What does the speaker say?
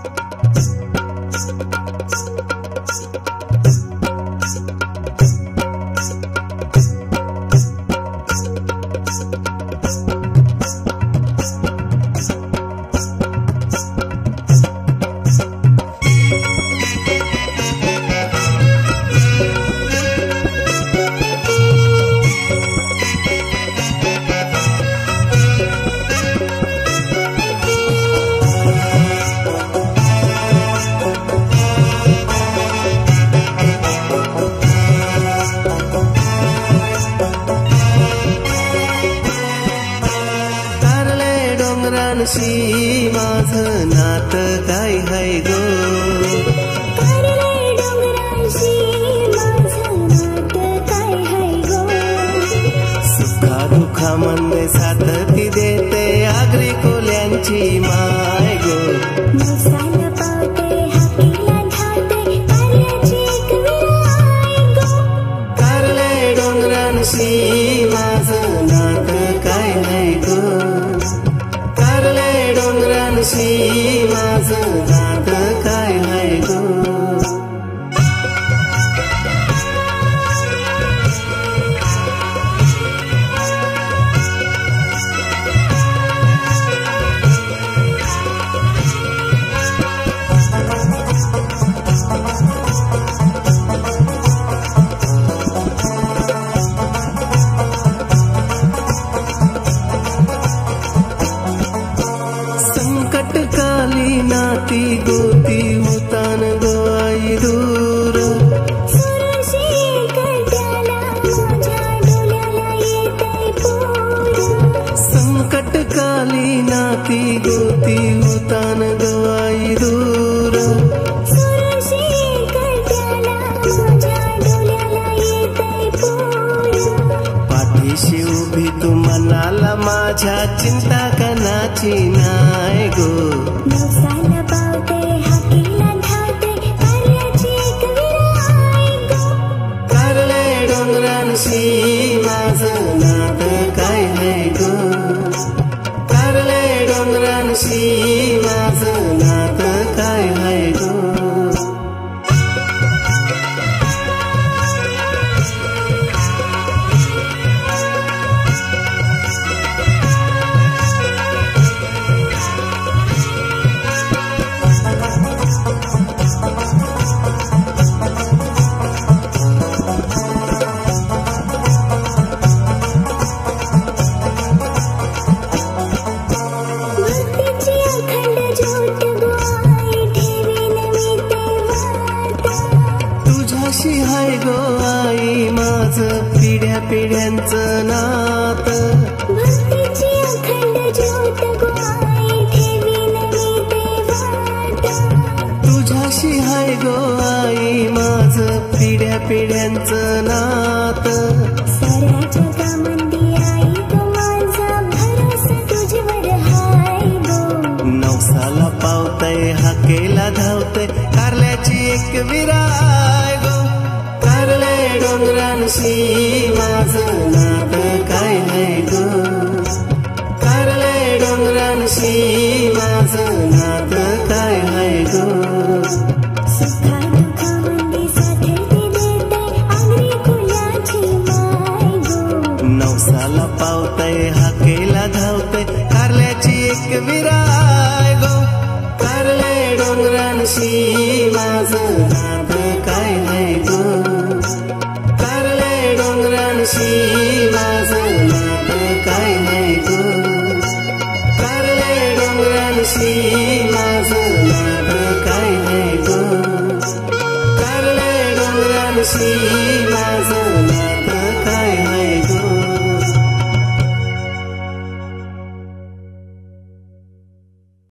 डोंगरांशी माझं नातं काय हाय गो, डोंगरांशी माझं नातं काय हाय गो, सुखा दुःखामध्ये साथ ती देते आगरी कोल्यांची माय गो, नवसाला पावते हाकेला धावते कार्याची एक विराय गो, कारले डोंगरांशी माझं नातं काय हाय गो, कारले डोंगरांशी माझं नातं काय हाय गो. संकटकाली नाती गोती उतान गो आई दूर, सुरशी कट्याला माझ्या डोल्याला येते पूर, संकटकाली नाती गोती उतान गो आई दूर, सुरशी कट्याला माझ्या डोल्याला येते पूर, पाठीशी उभी तू मनाला माझ्या चिंता कणाची नाय गो, नवसाला पावते हाकेला धावते कार्याची एक विराय गो, कारले डोंगरांशी माझं नातं काय हाय गो, कारले डोंगरांशी माझं नातं काय हाय गो. भक्तीची अखंड ज्योत गो आई ठेवीन मी तेव्हात, तुझ्याशी हाय गो आई माझं पिढ्या पिढ्यांचं नातं, भक्तीची अखंड ज्योत गो आई ठेवीन मी तेव्हात, तुझ्याशी हाय गो आई माझं पिढ्या पिढ्यांचं नातं, साऱ्या जगामंदी आई गो माझा भरोसा तुझ्यावर हाय गो, नवसाला पावतय हाकेला धावतय कारल्याची एक विराय गो, कारले डोंगरांशी माझं नातं काय हाय गो, कारले डोंगरांशी माझं नातं काय हाय गो. सुखा दुःखामंदी साथ ती देते आगरी कुलाची माय गो, नवसाला पावतय हाकेला धावतय कारल्याची एक विराय गो, कारले डोंगरांशी माझं नातं काय हाय गो, कारले डोंगरांशी माझं नातं काय हाय गो, कारले डोंगरांशी माझं नातं काय हाय गो, कारले डोंगरांशी माझं